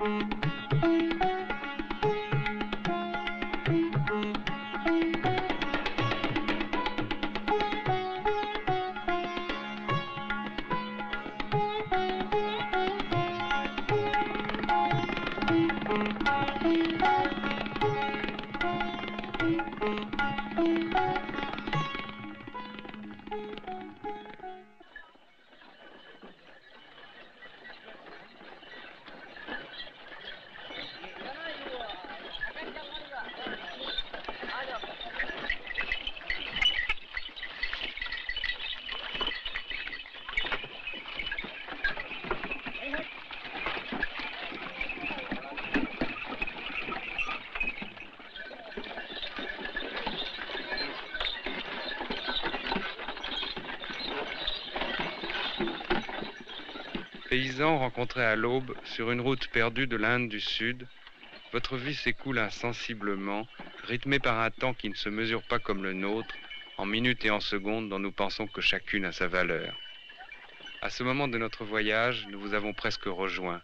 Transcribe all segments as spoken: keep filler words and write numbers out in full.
Paysans rencontrés à l'aube sur une route perdue de l'Inde du Sud, votre vie s'écoule insensiblement, rythmée par un temps qui ne se mesure pas comme le nôtre, en minutes et en secondes dont nous pensons que chacune a sa valeur. À ce moment de notre voyage, nous vous avons presque rejoint.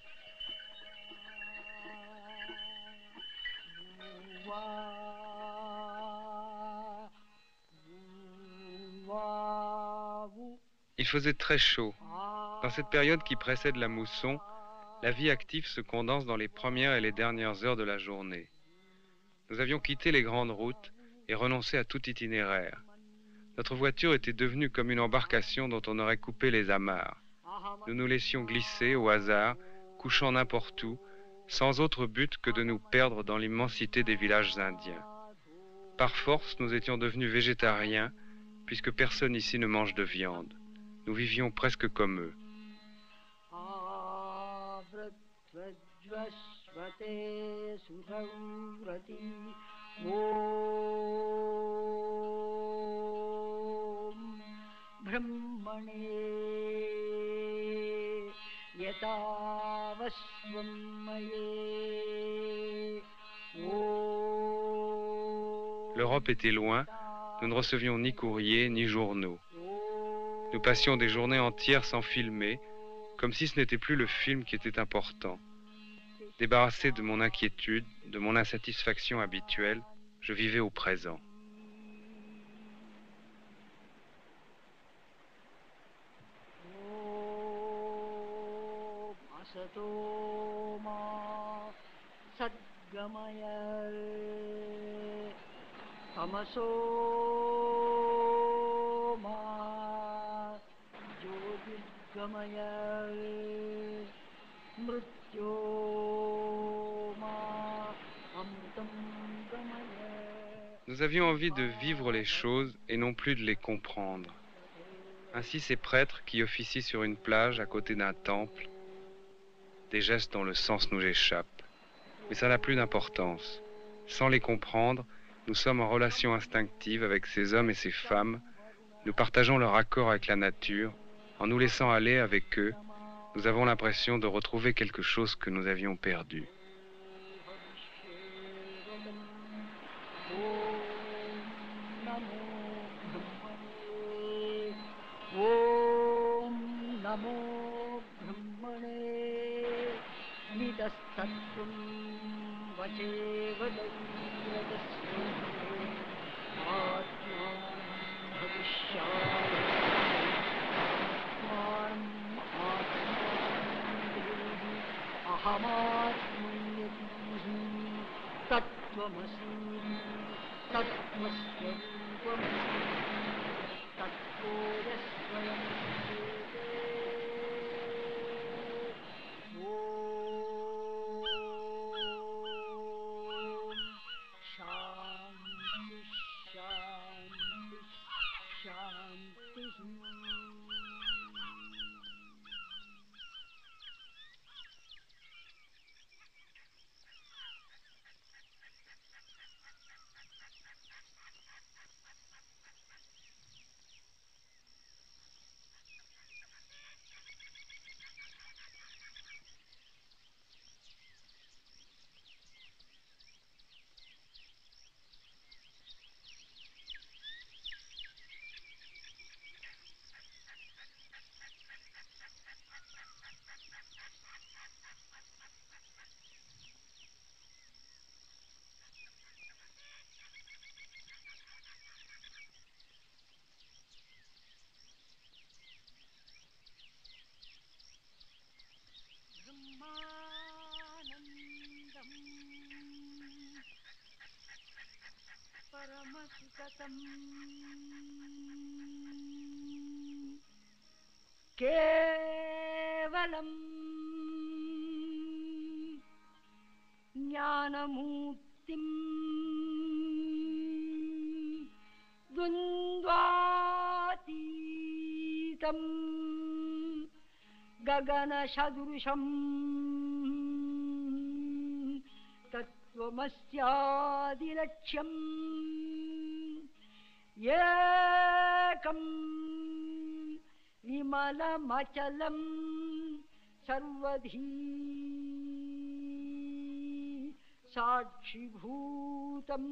Il faisait très chaud. Dans cette période qui précède la mousson, la vie active se condense dans les premières et les dernières heures de la journée. Nous avions quitté les grandes routes et renoncé à tout itinéraire. Notre voiture était devenue comme une embarcation dont on aurait coupé les amarres. Nous nous laissions glisser au hasard, couchant n'importe où, sans autre but que de nous perdre dans l'immensité des villages indiens. Par force, nous étions devenus végétariens, puisque personne ici ne mange de viande. Nous vivions presque comme eux. L'Europe était loin, nous ne recevions ni courrier ni journaux. Nous passions des journées entières sans filmer, comme si ce n'était plus le film qui était important. Débarrassé de mon inquiétude, de mon insatisfaction habituelle, je vivais au présent. Nous avions envie de vivre les choses et non plus de les comprendre. Ainsi ces prêtres qui officient sur une plage à côté d'un temple, des gestes dont le sens nous échappe. Mais ça n'a plus d'importance. Sans les comprendre, nous sommes en relation instinctive avec ces hommes et ces femmes. Nous partageons leur accord avec la nature. En nous laissant aller avec eux, nous avons l'impression de retrouver quelque chose que nous avions perdu. Kevalam Jnanamurtim Dvandvatitam Gaganashadrusham Tattvamasyadilaksham Yekam Vimalamachalam Sarvadhi Sakshibhutam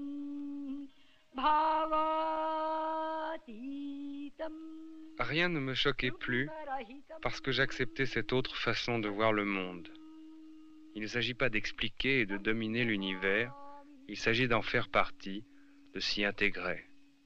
Bhavatitam. Rien ne me choquait plus parce que j'acceptais cette autre façon de voir le monde. Il ne s'agit pas d'expliquer et de dominer l'univers, il s'agit d'en faire partie, de s'y intégrer.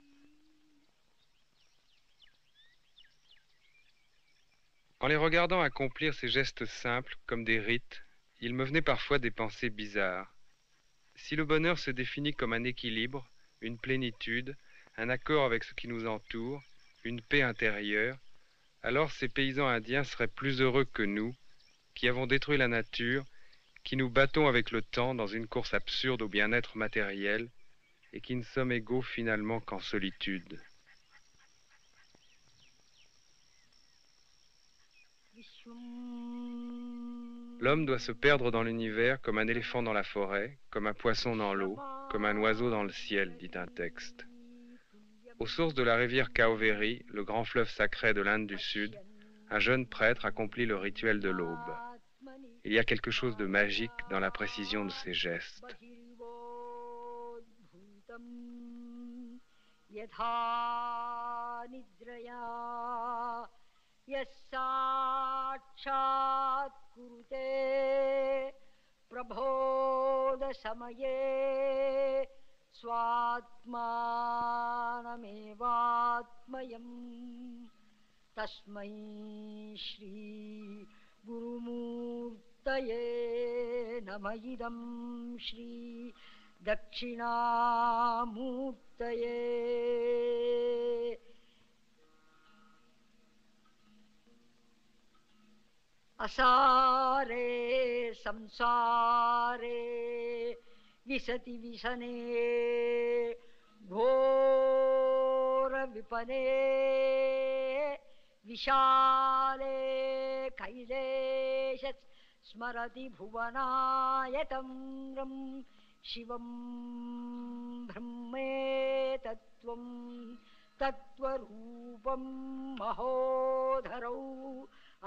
En les regardant accomplir ces gestes simples comme des rites, il me venait parfois des pensées bizarres. Si le bonheur se définit comme un équilibre, une plénitude, un accord avec ce qui nous entoure, une paix intérieure, alors ces paysans indiens seraient plus heureux que nous, qui avons détruit la nature, qui nous battons avec le temps dans une course absurde au bien-être matériel, et qui ne sommes égaux finalement qu'en solitude. L'homme doit se perdre dans l'univers comme un éléphant dans la forêt, comme un poisson dans l'eau, comme un oiseau dans le ciel, dit un texte. Aux sources de la rivière Kaoveri, le grand fleuve sacré de l'Inde du Sud, un jeune prêtre accomplit le rituel de l'aube. Il y a quelque chose de magique dans la précision de ses gestes. Swatmanamevatmayam Tasmai Shri Gurumurtaye Namayidam Shri Dakshinamurtaye Asare Samsare Visati Visane Ghora Vipane Vishale Kaileshat Smarati Bhuvanayatam Ram Shivam Brahme Tattvam Tattvarupam Mahodharau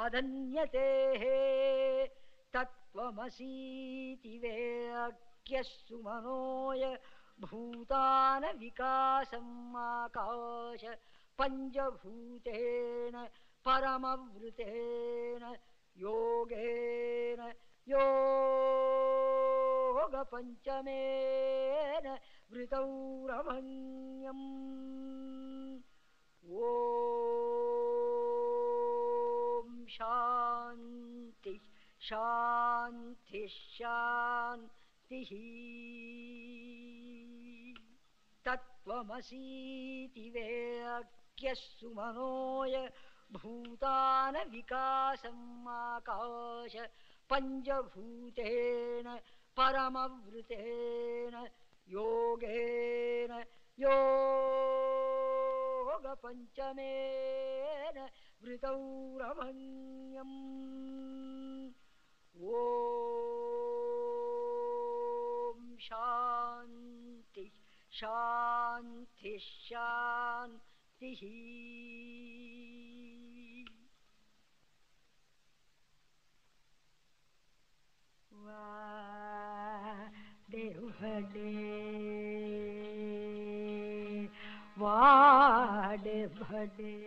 Adanyate Tattvamasi Tivekyassu Manoya Bhutana Vikasam Akasha Panjabhutena Paramavrutena Yogena Yoga Panchamena Vritauramanyam Om Shanti Shanti Shanti Tattvamasi Tivekyassu Manoya Bhutana Vikasam Akasha Panjabhutena Paramavrutena Yogena Yoga Panchamena Vritauramanyam Om Shanti Shanti Shanti Vade Vade Vade Vade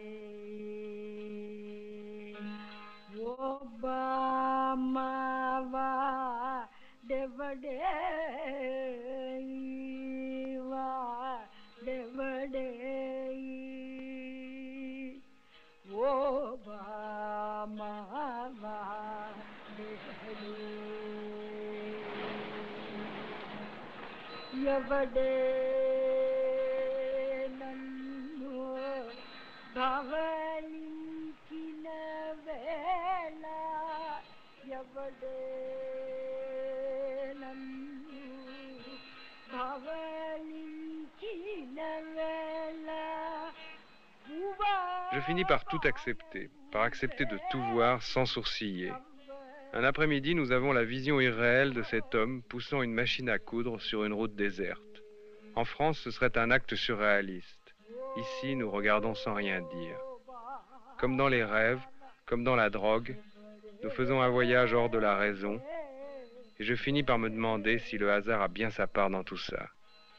Obama Vade Vade Vade Vade Obama Vade Vade Yavade ధవళించిన వేళ ఎవడే నన్ను ధవళించిన వేళ. Je finis par tout accepter, par accepter de tout voir sans sourciller. Un après-midi, nous avons la vision irréelle de cet homme poussant une machine à coudre sur une route déserte. En France, ce serait un acte surréaliste. Ici, nous regardons sans rien dire. Comme dans les rêves, comme dans la drogue, nous faisons un voyage hors de la raison, et je finis par me demander si le hasard a bien sa part dans tout ça.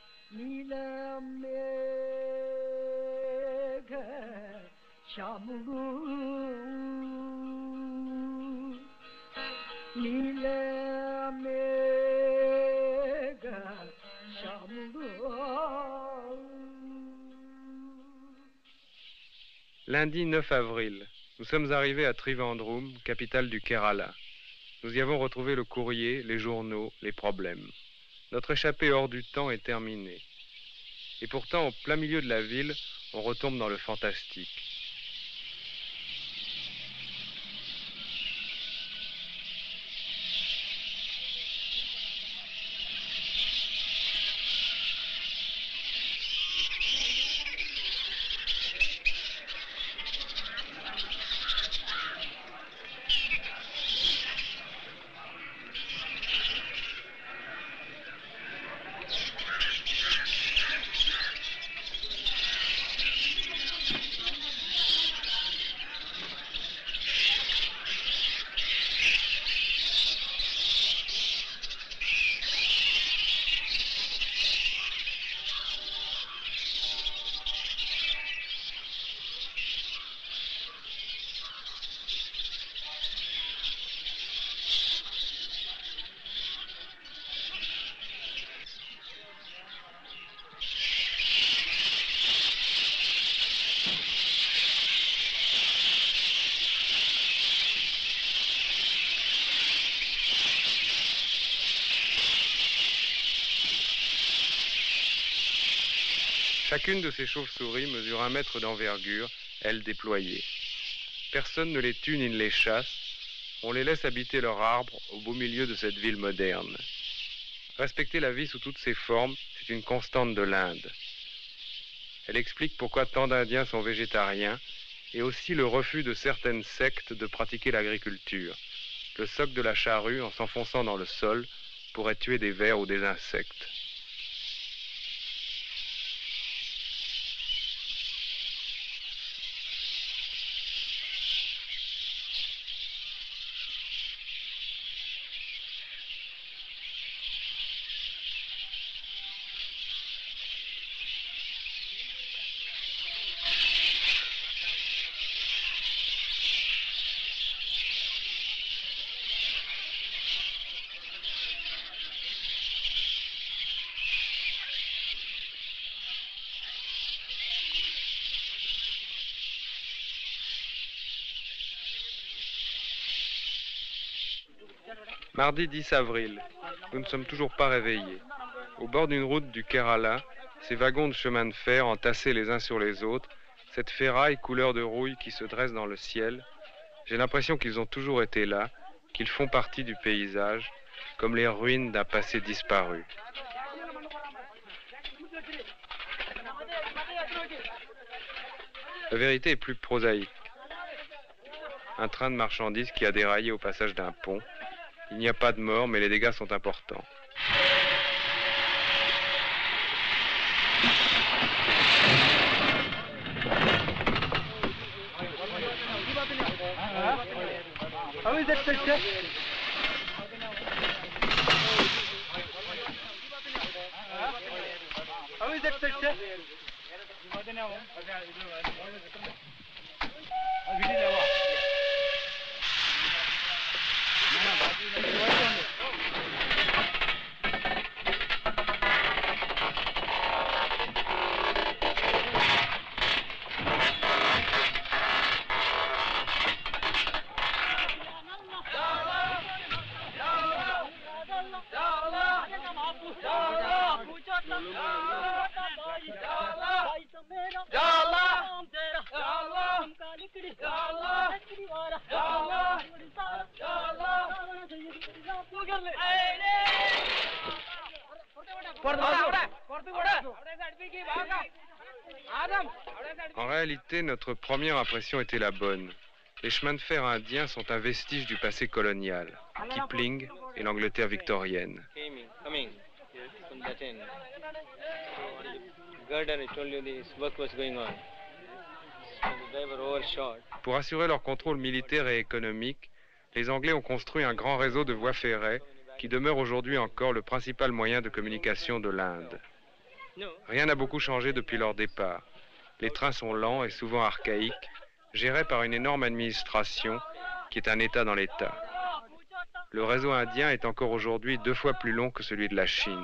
Lundi neuf avril, nous sommes arrivés à Trivandrum, capitale du Kerala. Nous y avons retrouvé le courrier, les journaux, les problèmes. Notre échappée hors du temps est terminée. Et pourtant, au plein milieu de la ville, on retombe dans le fantastique. Chacune de ces chauves-souris mesure un mètre d'envergure, ailes déployées. Personne ne les tue ni ne les chasse. On les laisse habiter leur arbre au beau milieu de cette ville moderne. Respecter la vie sous toutes ses formes, c'est une constante de l'Inde. Elle explique pourquoi tant d'Indiens sont végétariens et aussi le refus de certaines sectes de pratiquer l'agriculture. Le soc de la charrue, en s'enfonçant dans le sol, pourrait tuer des vers ou des insectes. Mardi dix avril, nous ne sommes toujours pas réveillés. Au bord d'une route du Kerala, ces wagons de chemin de fer entassés les uns sur les autres, cette ferraille couleur de rouille qui se dresse dans le ciel, j'ai l'impression qu'ils ont toujours été là, qu'ils font partie du paysage, comme les ruines d'un passé disparu. La vérité est plus prosaïque. Un train de marchandises qui a déraillé au passage d'un pont. Il n'y a pas de mort, mais les dégâts sont importants. En réalité, notre première impression était la bonne. Les chemins de fer indiens sont un vestige du passé colonial, Kipling et l'Angleterre victorienne. Pour assurer leur contrôle militaire et économique, les Anglais ont construit un grand réseau de voies ferrées qui demeure aujourd'hui encore le principal moyen de communication de l'Inde. Rien n'a beaucoup changé depuis leur départ. Les trains sont lents et souvent archaïques, gérés par une énorme administration qui est un État dans l'État. Le réseau indien est encore aujourd'hui deux fois plus long que celui de la Chine.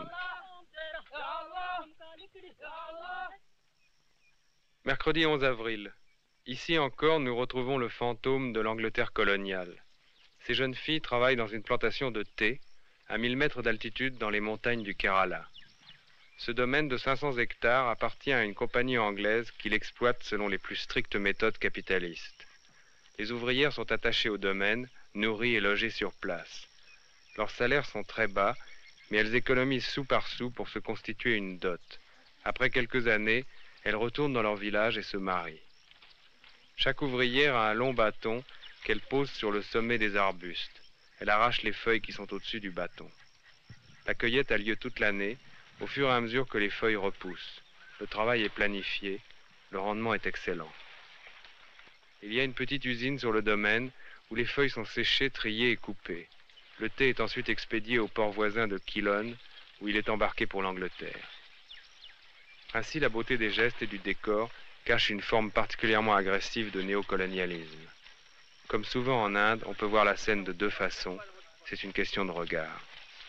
Mercredi onze avril. Ici encore, nous retrouvons le fantôme de l'Angleterre coloniale. Ces jeunes filles travaillent dans une plantation de thé, à mille mètres d'altitude dans les montagnes du Kerala. Ce domaine de cinq cents hectares appartient à une compagnie anglaise qui l'exploite selon les plus strictes méthodes capitalistes. Les ouvrières sont attachées au domaine, nourries et logées sur place. Leurs salaires sont très bas, mais elles économisent sou par sou pour se constituer une dot. Après quelques années, elles retournent dans leur village et se marient. Chaque ouvrière a un long bâton qu'elle pose sur le sommet des arbustes. Elle arrache les feuilles qui sont au-dessus du bâton. La cueillette a lieu toute l'année, au fur et à mesure que les feuilles repoussent. Le travail est planifié, le rendement est excellent. Il y a une petite usine sur le domaine où les feuilles sont séchées, triées et coupées. Le thé est ensuite expédié au port voisin de Keelan, où il est embarqué pour l'Angleterre. Ainsi, la beauté des gestes et du décor cache une forme particulièrement agressive de néocolonialisme. Comme souvent en Inde, on peut voir la scène de deux façons, c'est une question de regard.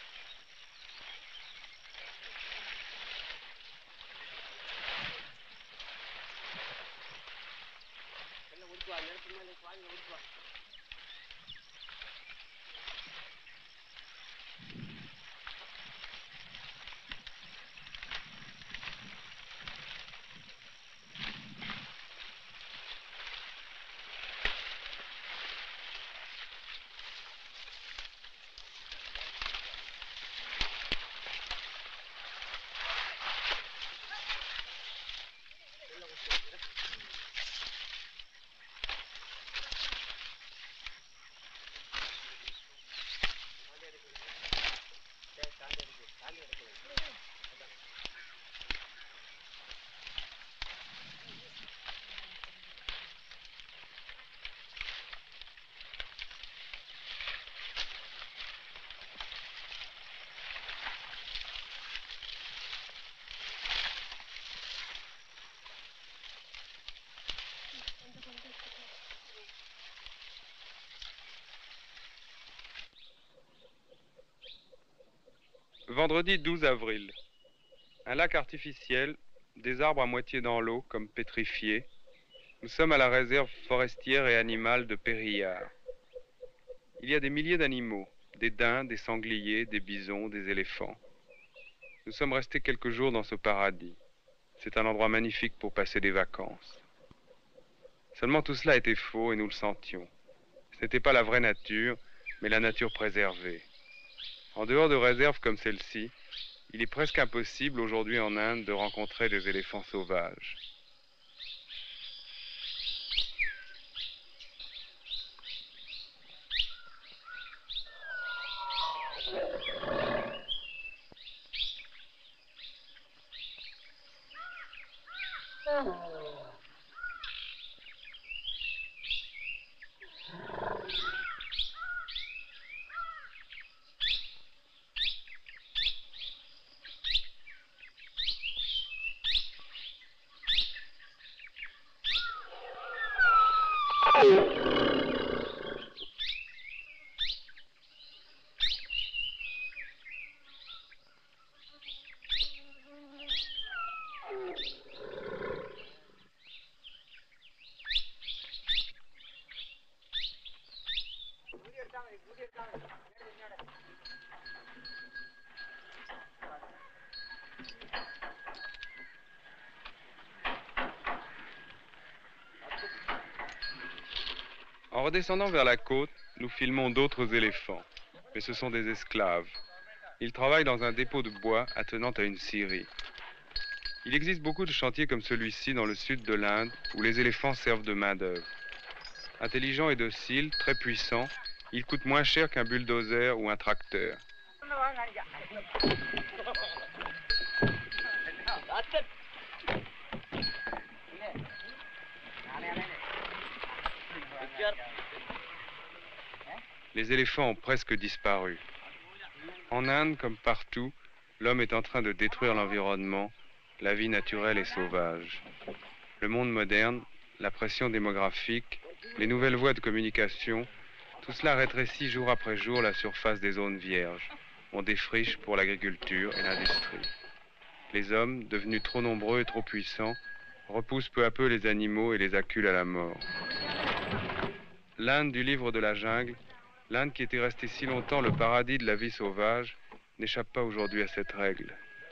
Vendredi douze avril. Un lac artificiel, des arbres à moitié dans l'eau, comme pétrifiés. Nous sommes à la réserve forestière et animale de Periyar. Il y a des milliers d'animaux, des daims, des sangliers, des bisons, des éléphants. Nous sommes restés quelques jours dans ce paradis. C'est un endroit magnifique pour passer des vacances. Seulement tout cela était faux et nous le sentions. Ce n'était pas la vraie nature, mais la nature préservée. En dehors de réserves comme celle-ci, il est presque impossible aujourd'hui en Inde de rencontrer des éléphants sauvages. redescendant vers la côte, nous filmons d'autres éléphants, mais ce sont des esclaves. Ils travaillent dans un dépôt de bois attenant à une scierie. Il existe beaucoup de chantiers comme celui-ci dans le sud de l'Inde où les éléphants servent de main-d'œuvre. Intelligents et dociles, très puissants, ils coûtent moins cher qu'un bulldozer ou un tracteur. Les éléphants ont presque disparu. En Inde, comme partout, l'homme est en train de détruire l'environnement, la vie naturelle et sauvage. Le monde moderne, la pression démographique, les nouvelles voies de communication, tout cela rétrécit jour après jour la surface des zones vierges. On défriche pour l'agriculture et l'industrie. Les hommes, devenus trop nombreux et trop puissants, repoussent peu à peu les animaux et les acculent à la mort. L'Inde du livre de la jungle, l'Inde qui était restée si longtemps le paradis de la vie sauvage, n'échappe pas aujourd'hui à cette règle.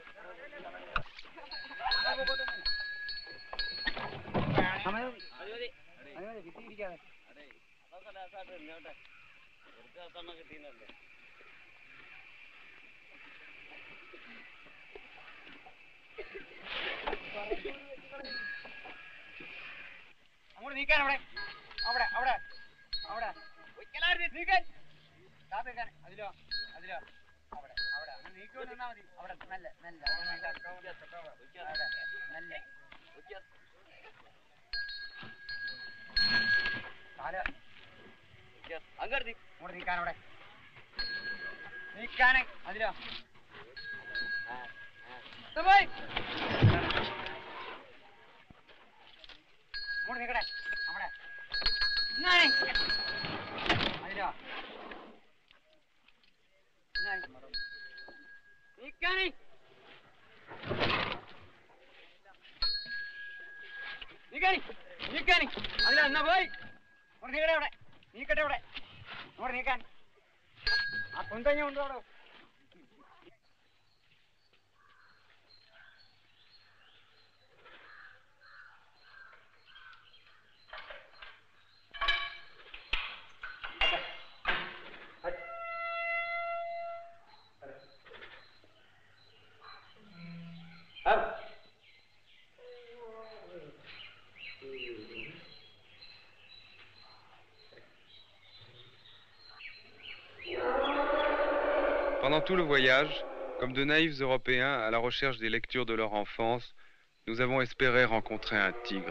Pendant tout le voyage, comme de naïfs Européens à la recherche des lectures de leur enfance, nous avons espéré rencontrer un tigre.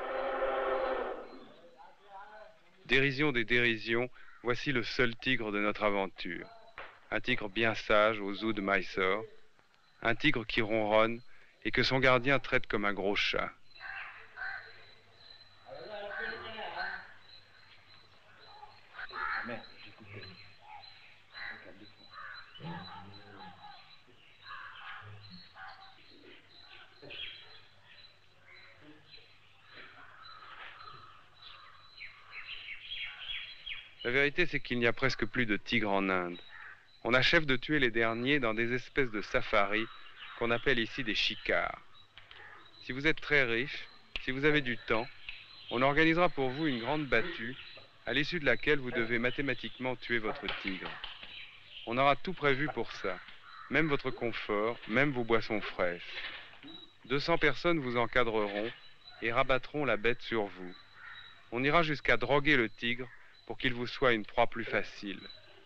Dérision des dérisions, voici le seul tigre de notre aventure. Un tigre bien sage au zoo de Mysore, un tigre qui ronronne et que son gardien traite comme un gros chat. La vérité, c'est qu'il n'y a presque plus de tigres en Inde. On achève de tuer les derniers dans des espèces de safaris qu'on appelle ici des shikars. Si vous êtes très riche, si vous avez du temps, on organisera pour vous une grande battue à l'issue de laquelle vous devez mathématiquement tuer votre tigre. On aura tout prévu pour ça, même votre confort, même vos boissons fraîches. deux cents personnes vous encadreront et rabattront la bête sur vous. On ira jusqu'à droguer le tigre pour qu'il vous soit une proie plus facile.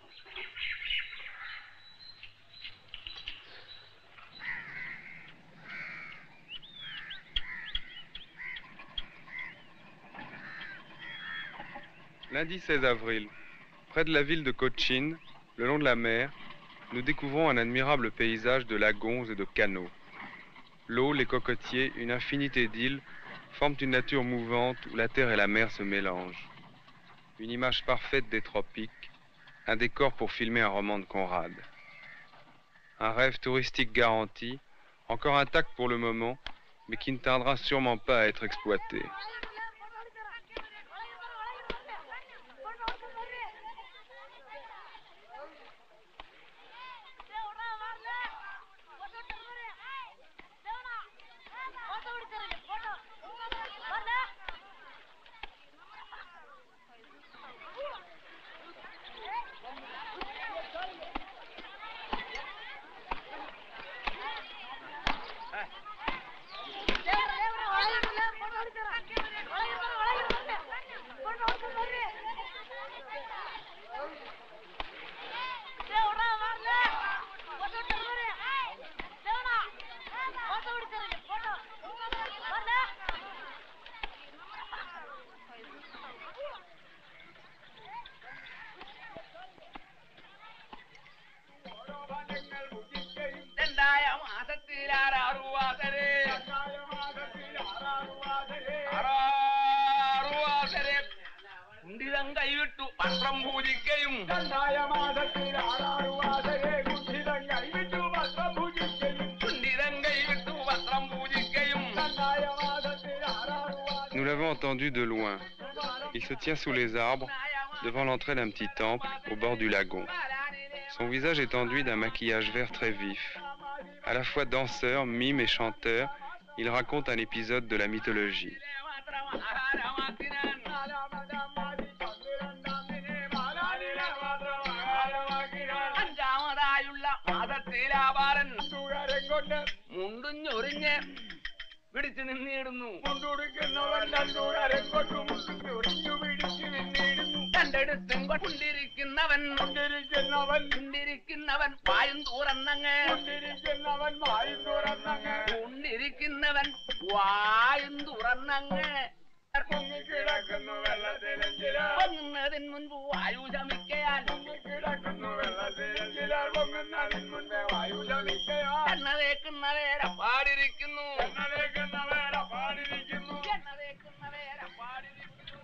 Lundi seize avril, près de la ville de Cochin, le long de la mer, nous découvrons un admirable paysage de lagons et de canaux. L'eau, les cocotiers, une infinité d'îles forment une nature mouvante où la terre et la mer se mélangent. Une image parfaite des tropiques, un décor pour filmer un roman de Conrad. Un rêve touristique garanti, encore intact pour le moment, mais qui ne tardera sûrement pas à être exploité. souvent entendu de loin. Il se tient sous les arbres, devant l'entrée d'un petit temple, au bord du lagon. Son visage est enduit d'un maquillage vert très vif. À la fois danseur, mime et chanteur, il raconte un épisode de la mythologie. പിടിച്ചു നിന്നിടുന്നു രണ്ടെടുത്തും കൊണ്ടിരിക്കുന്നവൻ കൊണ്ടിരിക്കുന്നവൻ വായും തുറന്നങ്ങ് കൊണ്ടിരിക്കുന്നവൻ വായും തുറന്നങ്ങ് പൊങ്ങുന്നതിന് മുൻപ് വായു ശമിക്കയാൽ എണ്ണതേക്കുന്നവേരെ പാടിരിക്കുന്നു എണ്ണതേക്കുന്നവേരെ പാടിരിക്കുന്നു എണ്ണതേക്കുന്നവേരെ പാടിരിക്കുന്നു.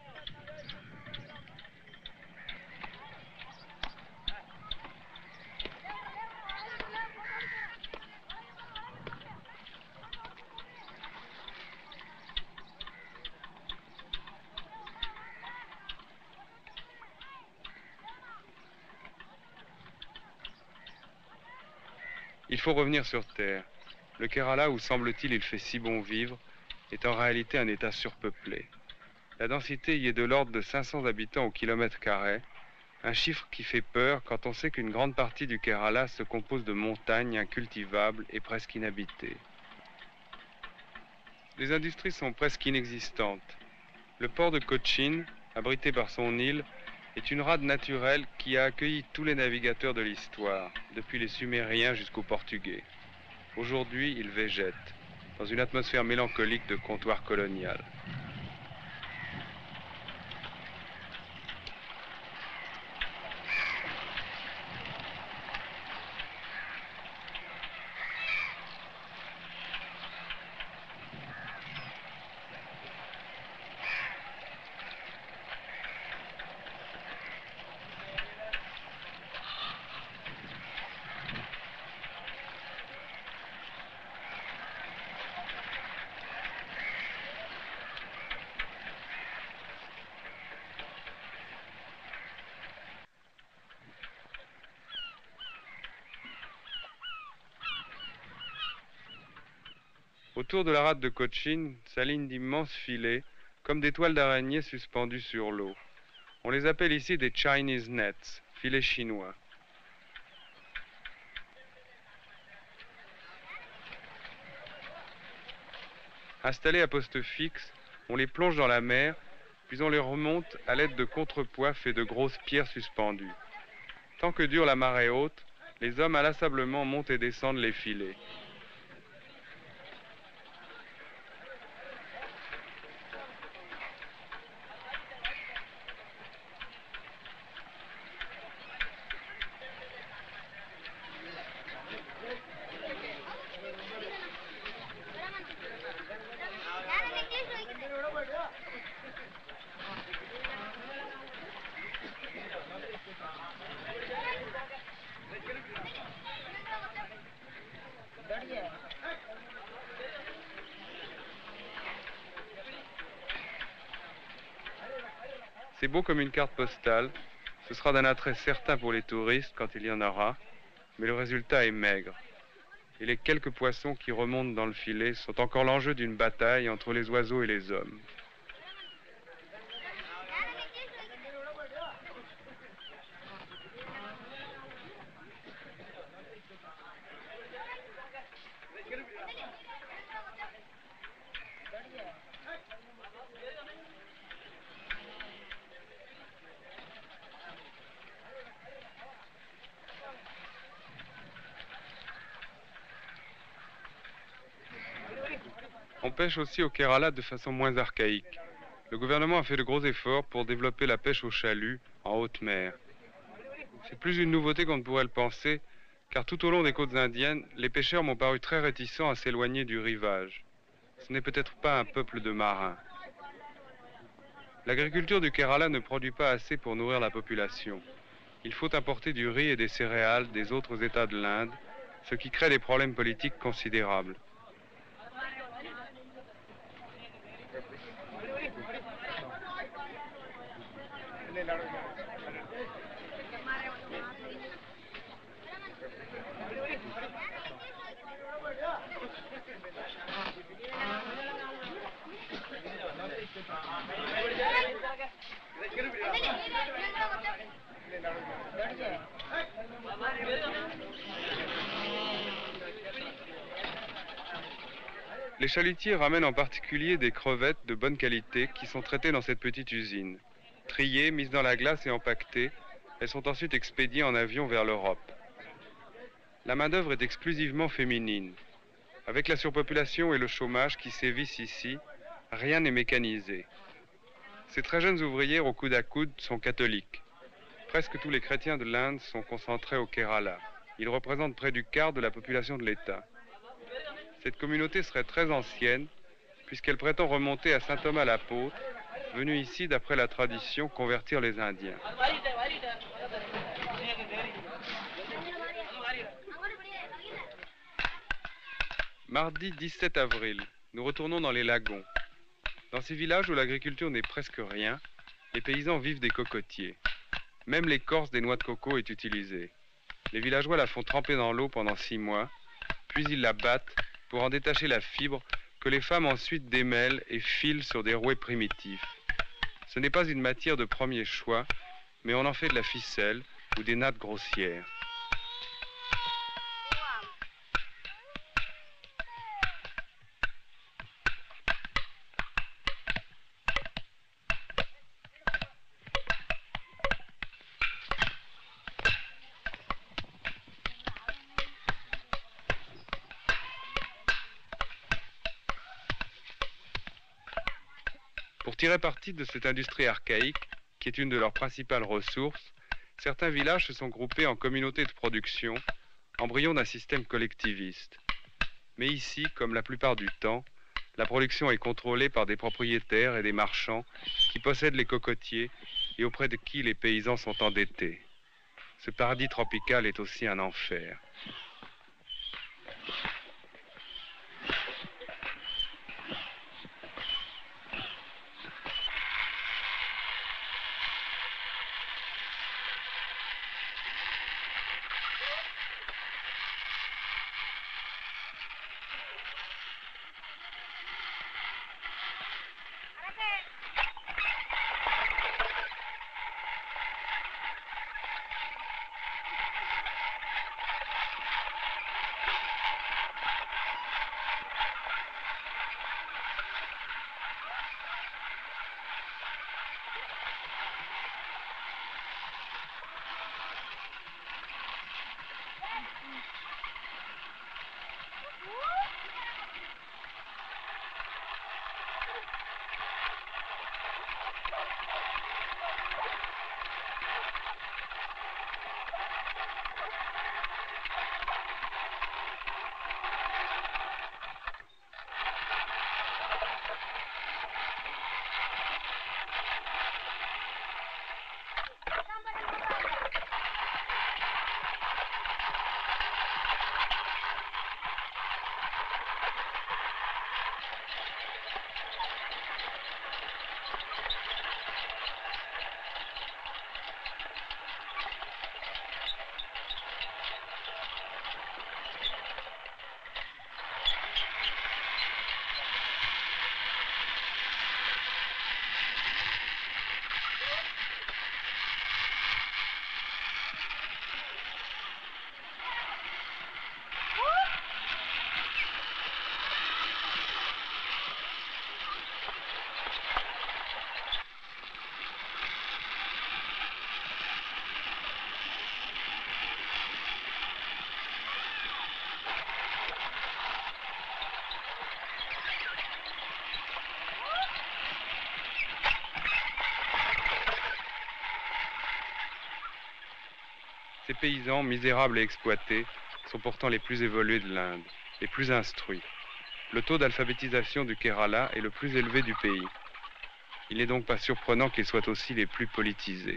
Il faut revenir sur Terre. Le Kerala, où semble-t-il il fait si bon vivre, est en réalité un État surpeuplé. La densité y est de l'ordre de cinq cents habitants au kilomètre carré, un chiffre qui fait peur quand on sait qu'une grande partie du Kerala se compose de montagnes incultivables et presque inhabitées. Les industries sont presque inexistantes. Le port de Cochin, abrité par son île, est une rade naturelle qui a accueilli tous les navigateurs de l'histoire, depuis les Sumériens jusqu'aux Portugais. Aujourd'hui, il végète, dans une atmosphère mélancolique de comptoir colonial. Autour de la rade de Cochin s'alignent d'immenses filets, comme des toiles d'araignée suspendues sur l'eau. On les appelle ici des Chinese nets, filets chinois. Installés à poste fixe, on les plonge dans la mer, puis on les remonte à l'aide de contrepoids faits de grosses pierres suspendues. Tant que dure la marée haute, les hommes inlassablement montent et descendent les filets. C'est beau comme une carte postale, ce sera d'un attrait certain pour les touristes quand il y en aura, mais le résultat est maigre. Et les quelques poissons qui remontent dans le filet sont encore l'enjeu d'une bataille entre les oiseaux et les hommes. On pêche aussi au Kerala de façon moins archaïque. Le gouvernement a fait de gros efforts pour développer la pêche au chalut en haute mer. C'est plus une nouveauté qu'on ne pourrait le penser, car tout au long des côtes indiennes, les pêcheurs m'ont paru très réticents à s'éloigner du rivage. Ce n'est peut-être pas un peuple de marins. L'agriculture du Kerala ne produit pas assez pour nourrir la population. Il faut importer du riz et des céréales des autres États de l'Inde, ce qui crée des problèmes politiques considérables. Les chalutiers ramènent en particulier des crevettes de bonne qualité qui sont traitées dans cette petite usine. Triées, mises dans la glace et empaquetées, elles sont ensuite expédiées en avion vers l'Europe. La main-d'œuvre est exclusivement féminine. Avec la surpopulation et le chômage qui sévissent ici, rien n'est mécanisé. Ces très jeunes ouvrières au coude à coude sont catholiques. Presque tous les chrétiens de l'Inde sont concentrés au Kerala. Ils représentent près du quart de la population de l'État. Cette communauté serait très ancienne, puisqu'elle prétend remonter à saint Thomas l'apôtre, venu ici, d'après la tradition, convertir les Indiens. Mardi dix-sept avril, nous retournons dans les lagons. Dans ces villages où l'agriculture n'est presque rien, les paysans vivent des cocotiers. Même l'écorce des noix de coco est utilisée. Les villageois la font tremper dans l'eau pendant six mois, puis ils la battent pour en détacher la fibre que les femmes ensuite démêlent et filent sur des rouets primitifs. Ce n'est pas une matière de premier choix, mais on en fait de la ficelle ou des nattes grossières. Pour tirer parti de cette industrie archaïque, qui est une de leurs principales ressources, certains villages se sont groupés en communautés de production, embryon d'un système collectiviste. Mais ici, comme la plupart du temps, la production est contrôlée par des propriétaires et des marchands qui possèdent les cocotiers et auprès de qui les paysans sont endettés. Ce paradis tropical est aussi un enfer. Ces paysans, misérables et exploités, sont pourtant les plus évolués de l'Inde, les plus instruits. Le taux d'alphabétisation du Kerala est le plus élevé du pays. Il n'est donc pas surprenant qu'ils soient aussi les plus politisés.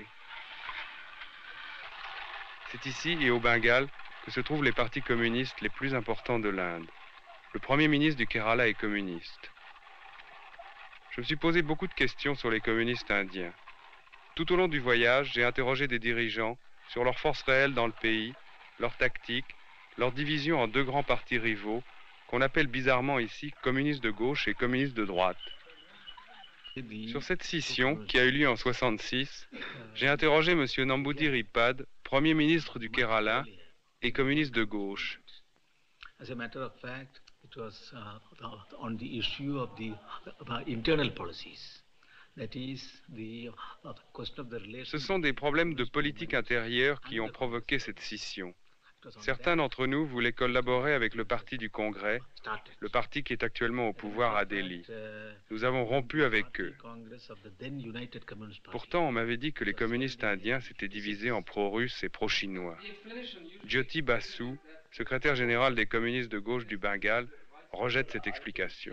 C'est ici et au Bengale que se trouvent les partis communistes les plus importants de l'Inde. Le premier ministre du Kerala est communiste. Je me suis posé beaucoup de questions sur les communistes indiens. Tout au long du voyage, j'ai interrogé des dirigeants sur leur force réelle dans le pays, leur tactique, leur division en deux grands partis rivaux, qu'on appelle bizarrement ici communistes de gauche et communistes de droite. Sur cette scission, qui a eu lieu en soixante-six, j'ai interrogé M. Namboodiripad, Premier ministre du Kerala et communiste de gauche. As a matter of fact, it was uh, on the issue of the uh, internal policies. That is the uh, question of the relation. Ce sont des problèmes de politique intérieure qui ont provoqué cette scission. Certains d'entre nous voulaient collaborer avec le parti du Congrès, le parti qui est actuellement au pouvoir à Delhi. Nous avons rompu avec eux. Pourtant, on m'avait dit que les communistes indiens s'étaient divisés en pro-russes et pro-chinois. Jyoti Basu, secrétaire général des communistes de gauche du Bengale, rejette cette explication.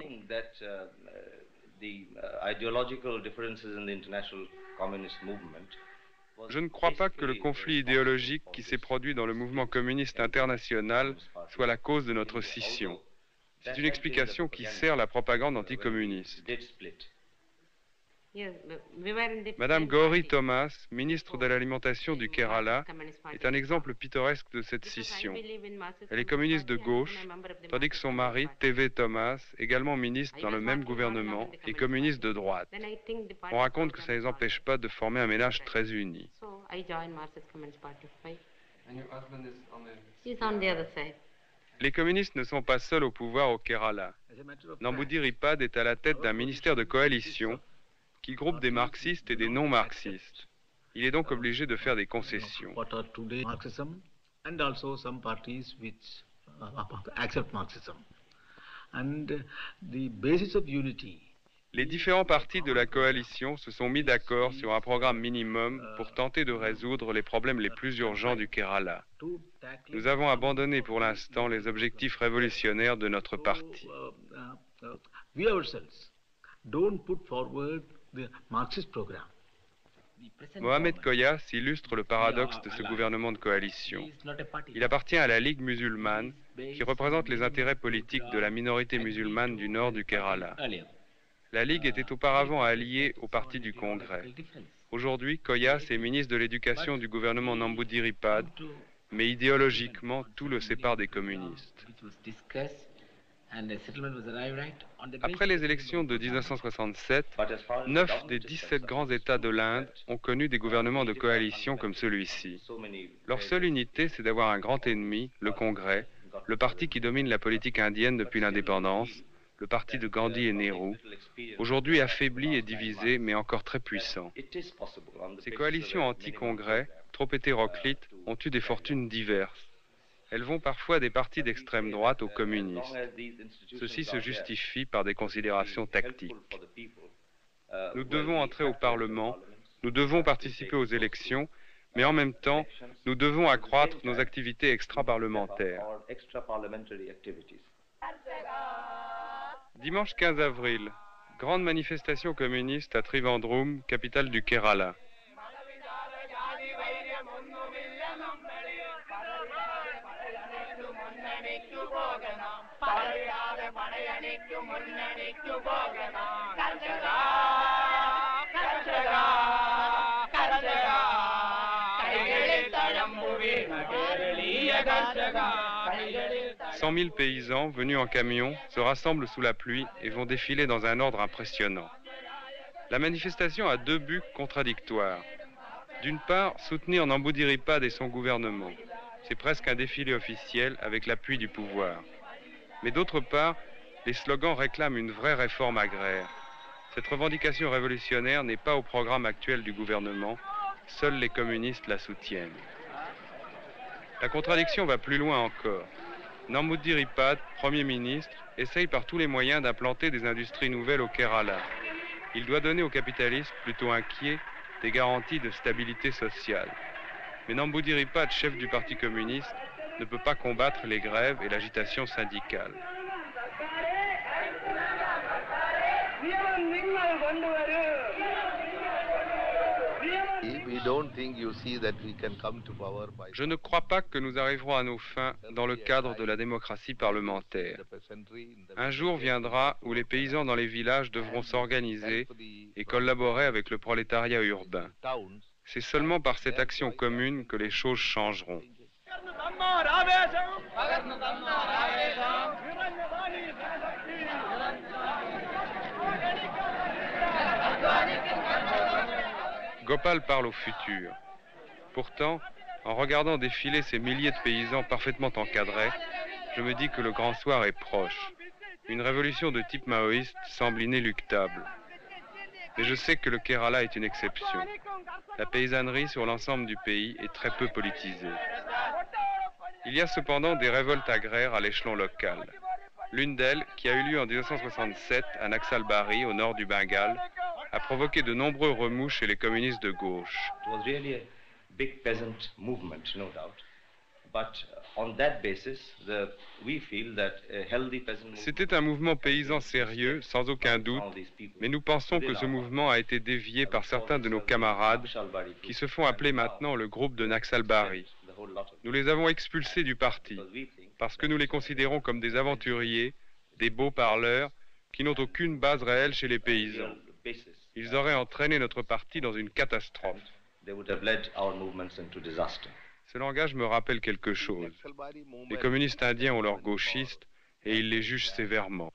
Je ne crois pas que le conflit idéologique qui s'est produit dans le mouvement communiste international soit la cause de notre scission. C'est une explication qui sert la propagande anticommuniste. Madame Gauri Thomas, ministre de l'Alimentation du Kerala, est un exemple pittoresque de cette scission. Elle est communiste de gauche, tandis que son mari, T V Thomas, également ministre dans le même gouvernement, est communiste de droite. On raconte que ça ne les empêche pas de former un ménage très uni. Les communistes ne sont pas seuls au pouvoir au Kerala. Namboodiripad est à la tête d'un ministère de coalition qui groupe des marxistes et des non-marxistes. Il est donc obligé de faire des concessions. Les différents partis de la coalition se sont mis d'accord sur un programme minimum pour tenter de résoudre les problèmes les plus urgents du Kerala. Nous avons abandonné pour l'instant les objectifs révolutionnaires de notre parti. Mohamed Koyas illustre le paradoxe de ce gouvernement de coalition. Il appartient à la Ligue musulmane, qui représente les intérêts politiques de la minorité musulmane du nord du Kerala. La Ligue était auparavant alliée au parti du Congrès. Aujourd'hui, Koyas est ministre de l'Éducation du gouvernement Namboodiripad, mais idéologiquement, tout le sépare des communistes. Après les élections de mille neuf cent soixante-sept, neuf des dix-sept grands États de l'Inde ont connu des gouvernements de coalition comme celui-ci. Leur seule unité, c'est d'avoir un grand ennemi, le Congrès, le parti qui domine la politique indienne depuis l'indépendance, le parti de Gandhi et Nehru, aujourd'hui affaibli et divisé, mais encore très puissant. Ces coalitions anti-Congrès, trop hétéroclites, ont eu des fortunes diverses. Elles vont parfois des partis d'extrême droite aux communistes. Ceci se justifie par des considérations tactiques. Nous devons entrer au Parlement, nous devons participer aux élections, mais en même temps, nous devons accroître nos activités extra-parlementaires. Dimanche quinze avril, grande manifestation communiste à Trivandrum, capitale du Kerala. cent mille paysans venus en camion se rassemblent sous la pluie et vont défiler dans un ordre impressionnant. La manifestation a deux buts contradictoires. D'une part, soutenir Namboodiripad et son gouvernement. C'est presque un défilé officiel avec l'appui du pouvoir. Mais d'autre part, les slogans réclament une vraie réforme agraire. Cette revendication révolutionnaire n'est pas au programme actuel du gouvernement. Seuls les communistes la soutiennent. La contradiction va plus loin encore. Namboodiripad, Premier ministre, essaye par tous les moyens d'implanter des industries nouvelles au Kerala. Il doit donner aux capitalistes, plutôt inquiets, des garanties de stabilité sociale. Mais Namboodiripad, chef du Parti communiste, ne peut pas combattre les grèves et l'agitation syndicale. Je ne crois pas que nous arriverons à nos fins dans le cadre de la démocratie parlementaire. Un jour viendra où les paysans dans les villages devront s'organiser et collaborer avec le prolétariat urbain. C'est seulement par cette action commune que les choses changeront. Gopal parle au futur. Pourtant, en regardant défiler ces milliers de paysans parfaitement encadrés, je me dis que le grand soir est proche. Une révolution de type maoïste semble inéluctable. Mais je sais que le Kerala est une exception. La paysannerie sur l'ensemble du pays est très peu politisée. Il y a cependant des révoltes agraires à l'échelon local. L'une d'elles, qui a eu lieu en dix-neuf cent soixante-sept à Naxalbari, au nord du Bengale, a provoqué de nombreux remous chez les communistes de gauche. It was really a big peasant movement, no doubt. But on that basis, the, we feel that a healthy peasant movement... C'était un mouvement paysan sérieux, sans aucun doute, mais nous pensons que ce mouvement a été dévié par certains de nos camarades qui se font appeler maintenant le groupe de Naxalbari. Nous les avons expulsés du parti parce que nous les considérons comme des aventuriers, des beaux parleurs qui n'ont aucune base réelle chez les paysans. Ils auraient entraîné notre parti dans une catastrophe. Ce langage me rappelle quelque chose. Les communistes indiens ont leurs gauchistes et ils les jugent sévèrement.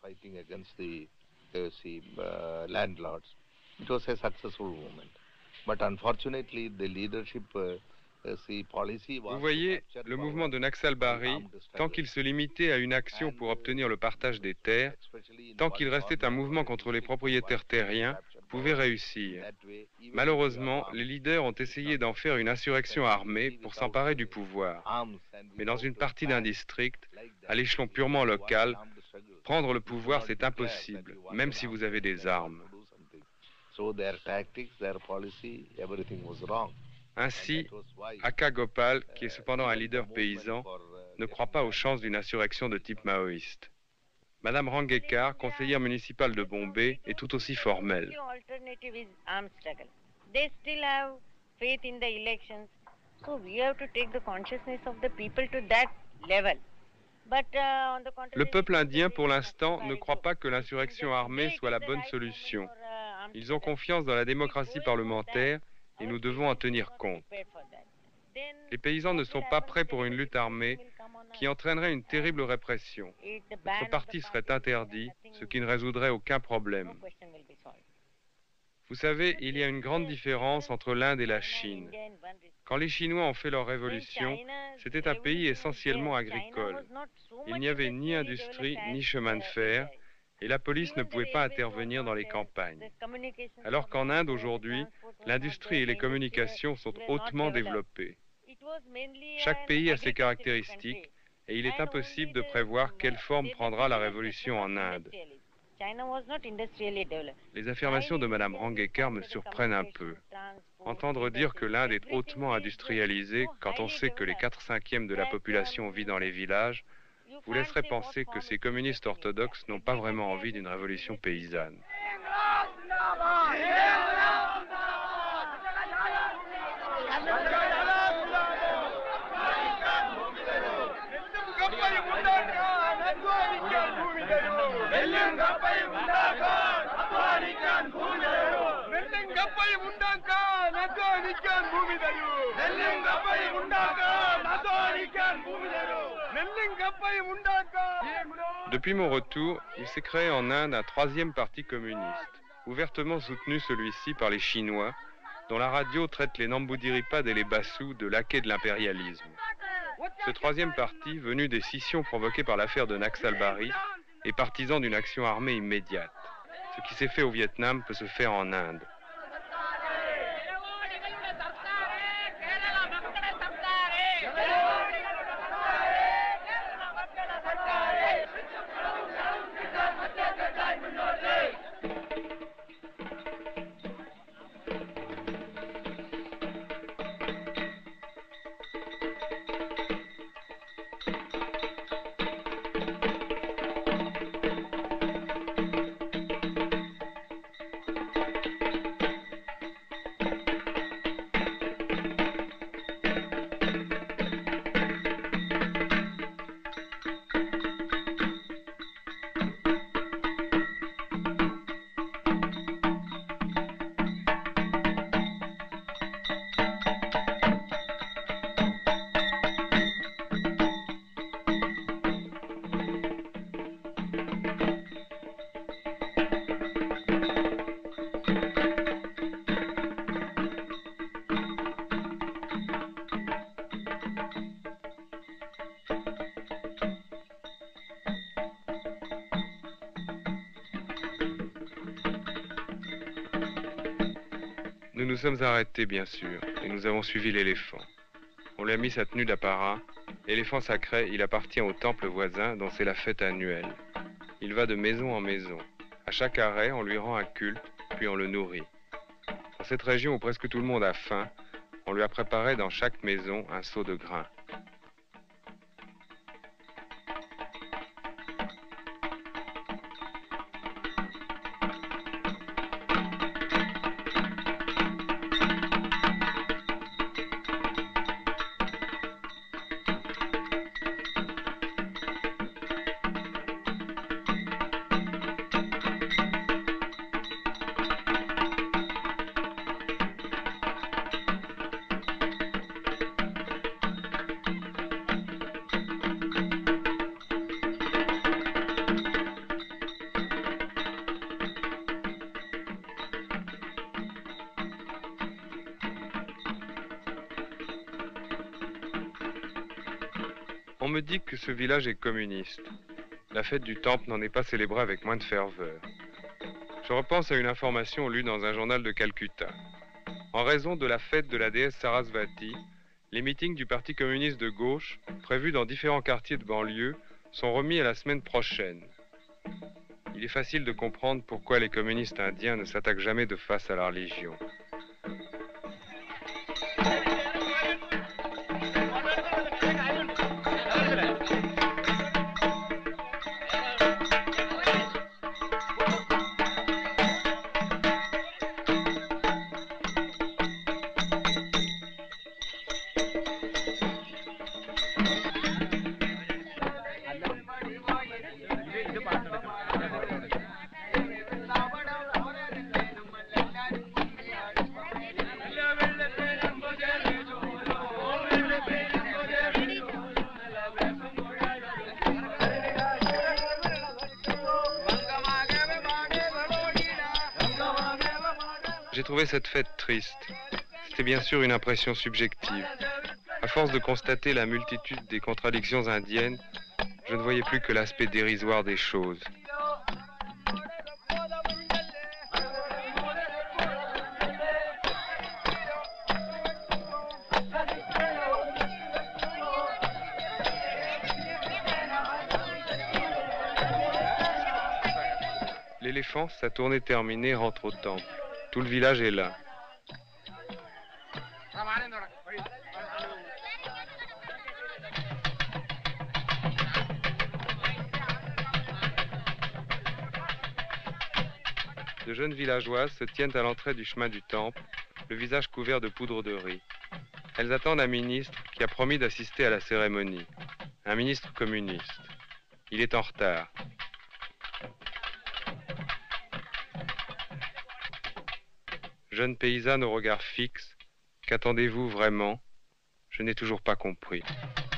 Vous voyez, le mouvement de Naxalbari, tant qu'il se limitait à une action pour obtenir le partage des terres, tant qu'il restait un mouvement contre les propriétaires terriens, pouvait réussir. Malheureusement, les leaders ont essayé d'en faire une insurrection armée pour s'emparer du pouvoir. Mais dans une partie d'un district, à l'échelon purement local, prendre le pouvoir, c'est impossible, même si vous avez des armes. Ainsi, Aka Gopal, qui est cependant un leader paysan, ne croit pas aux chances d'une insurrection de type maoïste. Madame Rangekar, conseillère municipale de Bombay, est tout aussi formelle. Le peuple indien, pour l'instant, ne croit pas que l'insurrection armée soit la bonne solution. Ils ont confiance dans la démocratie parlementaire et nous devons en tenir compte. Les paysans ne sont pas prêts pour une lutte armée qui entraînerait une terrible répression. Notre parti serait interdit, ce qui ne résoudrait aucun problème. Vous savez, il y a une grande différence entre l'Inde et la Chine. Quand les Chinois ont fait leur révolution, c'était un pays essentiellement agricole. Il n'y avait ni industrie ni chemin de fer, et la police ne pouvait pas intervenir dans les campagnes. Alors qu'en Inde aujourd'hui, l'industrie et les communications sont hautement développées. Chaque pays a ses caractéristiques et il est impossible de prévoir quelle forme prendra la révolution en Inde. Les affirmations de Madame Rangekar me surprennent un peu. Entendre dire que l'Inde est hautement industrialisée quand on sait que les quatre cinquièmes de la population vit dans les villages vous laisserait penser que ces communistes orthodoxes n'ont pas vraiment envie d'une révolution paysanne. Depuis mon retour, il s'est créé en Inde un troisième parti communiste, ouvertement soutenu celui-ci par les Chinois, dont la radio traite les Namboodiripad et les Basus de laquais de l'impérialisme. Ce troisième parti, venu des scissions provoquées par l'affaire de Naxalbari, est partisan d'une action armée immédiate. Ce qui s'est fait au Vietnam peut se faire en Inde. Nous nous sommes arrêtés, bien sûr, et nous avons suivi l'éléphant. On lui a mis sa tenue d'apparat. Éléphant sacré, il appartient au temple voisin dont c'est la fête annuelle. Il va de maison en maison. À chaque arrêt, on lui rend un culte, puis on le nourrit. Dans cette région où presque tout le monde a faim, on lui a préparé dans chaque maison un seau de grains. On me dit que ce village est communiste. La fête du temple n'en est pas célébrée avec moins de ferveur. Je repense à une information lue dans un journal de Calcutta. En raison de la fête de la déesse Sarasvati, les meetings du Parti communiste de gauche, prévus dans différents quartiers de banlieue, sont remis à la semaine prochaine. Il est facile de comprendre pourquoi les communistes indiens ne s'attaquent jamais de face à la religion. J'ai trouvé cette fête triste. C'était bien sûr une impression subjective. À force de constater la multitude des contradictions indiennes, je ne voyais plus que l'aspect dérisoire des choses. L'éléphant, sa tournée terminée, rentre au temple. Tout le village est là. De jeunes villageoises se tiennent à l'entrée du chemin du temple, le visage couvert de poudre de riz. Elles attendent un ministre qui a promis d'assister à la cérémonie. Un ministre communiste. Il est en retard. Jeune paysanne au regard fixe, qu'attendez-vous vraiment? Je n'ai toujours pas compris.